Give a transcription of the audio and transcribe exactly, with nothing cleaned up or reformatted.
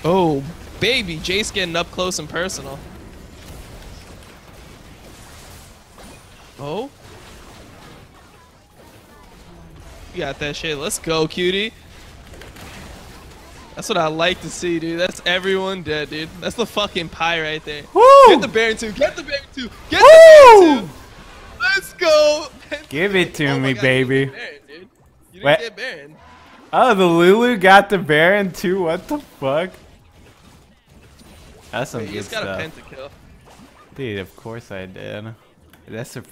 Oh, baby, Jace getting up close and personal. Oh. You got that shit. Let's go, cutie. That's what I like to see, dude. That's everyone dead, dude. That's the fucking pie right there. Woo! Get the Baron two. Get the Baron two. Get Woo! the Baron two. Let's go. Give it to oh me, God, baby. You didn't, Baron, dude. You didn't Wait. get Baron. Oh, the Lulu got the Baron too. What the fuck? That's some Wait, good he's got stuff. a pentakill. Dude, of course I did. That's a